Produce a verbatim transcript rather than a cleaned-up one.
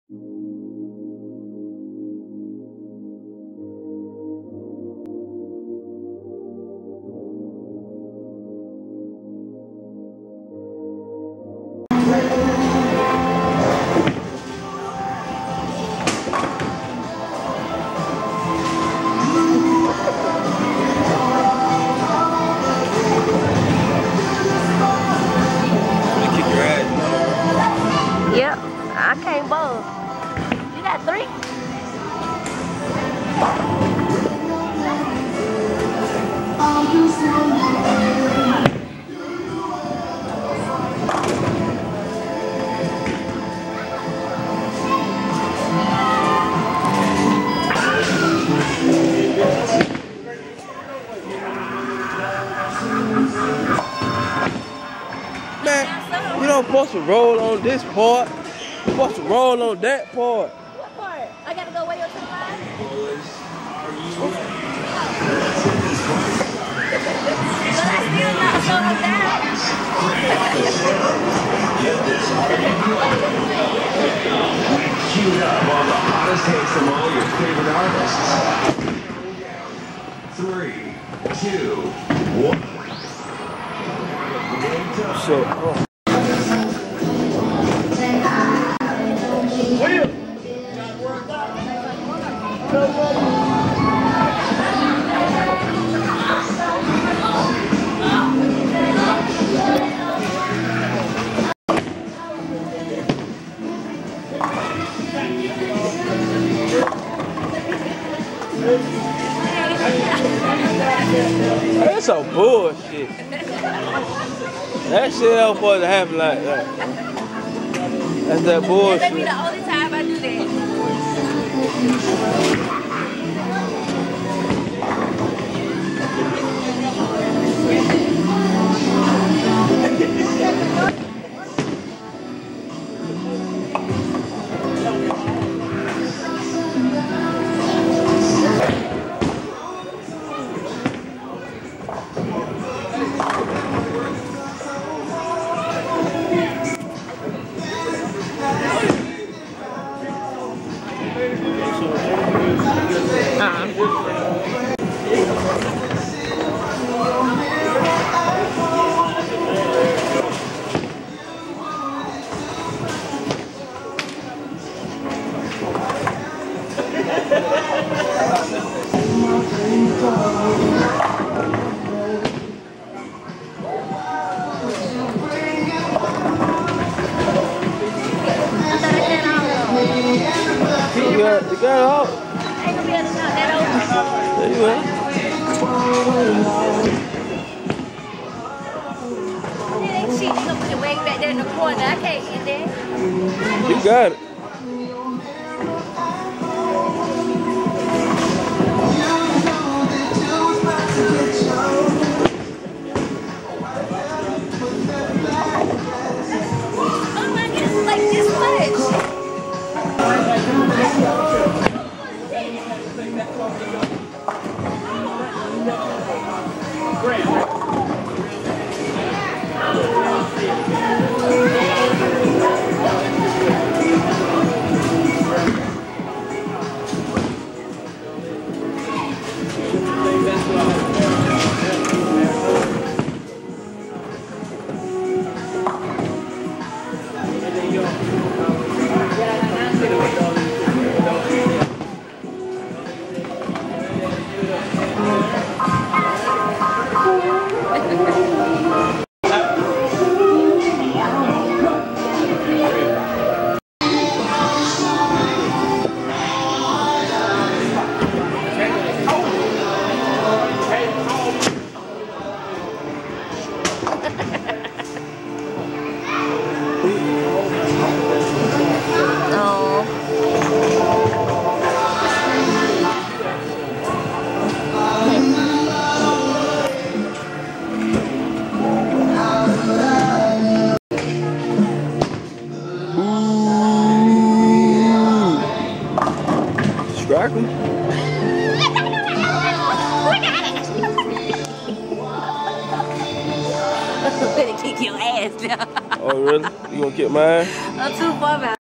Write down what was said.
Yep, I can't bowl. You got three? Man, you don't supposed to roll on this part. You're supposed to roll on that part. What part? I gotta go way up to the line? But I still not slowing down. Queued up all the hottest hits from all your favorite artists. Three, two, one. Shit. Oh. That's some bullshit. That shit ain't supposed to happen like that. That's that bullshit. That'll be the only time I do that. You got, you got it out. I ain't gonna be able to knock that over. There you go. It ain't shit. You gonna put it way back there in the corner. I can't get there. You got it. Oh my goodness, like this much. Strike him. I'm gonna kick your ass now. Oh, really? You gonna kick mine? I'm too far back.